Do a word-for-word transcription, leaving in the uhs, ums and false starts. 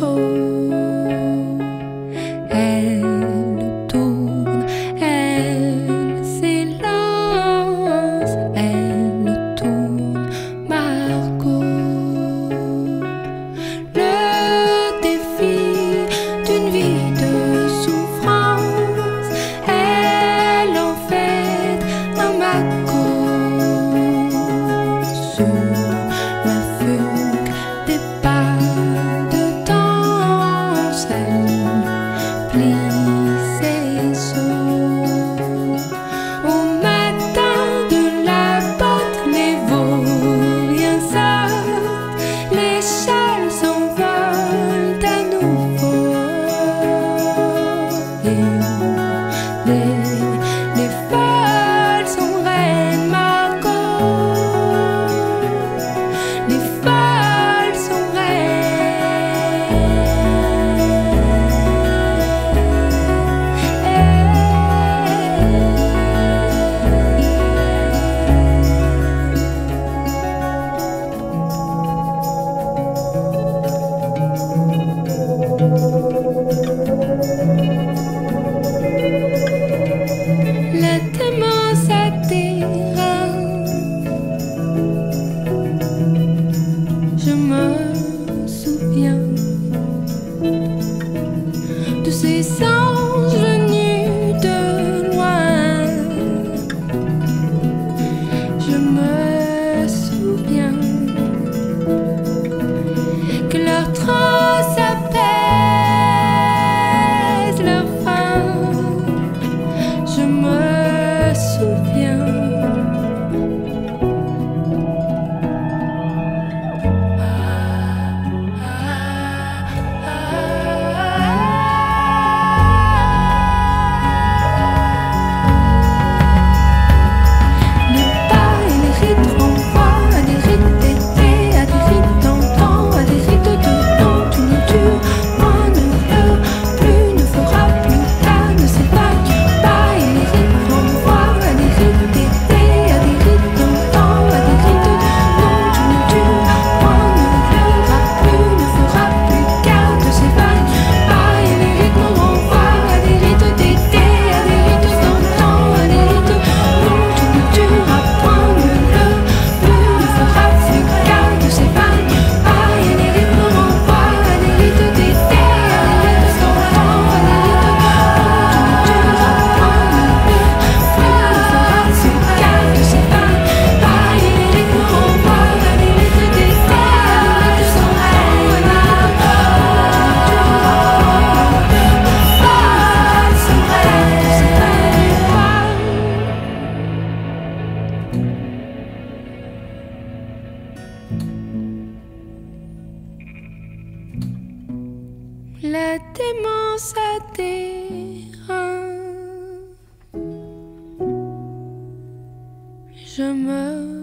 Elle tourne, elle s'élance, elle tourne, Margot. Le défi d'une vie de souffrance, elle en fait un magot. Sur la fugue des pas de danse, elle plie ses os. Au matin de la botte, les vauriens sortent, les châles s'envolent à nouveau. Et les, les folles sont reines Margot. Les folles sont la démence atterrante. Je me souviens de ces anges venus de loin. Je me souviens que leur transe apaise leur faim. Je me souviens les pas et les rites renvoient à des rites d'été, à des rites d'antan, à des rites de temps. Tout ne dure moins, ne pleure plus, ne fera plus cas, ne s'évacue pas. Et les rites renvoient à des rites d'été, à des rites d'antan, à des rites de non. Tout ne dure moins, ne pleura plus, ne fera plus cas, ne s'évacue pas. Et les rites nous renvoient à des rites d'été, à des rites d'antan, à des rites de non. Tout ne durera point, ne pleure plus, ne fera plus cas, ne s'évacue pas. Et les rites nous renvoient à des rites d'été, à des rites d'antan, à des rites de non. Tout ne durera point, ne pleure plus, ne fera plus cas, ne s'évacue pas. Et les rites nous renvoient à des rites d'été, à des rites d'antan, à des rites de non. La démence atterrante. Je me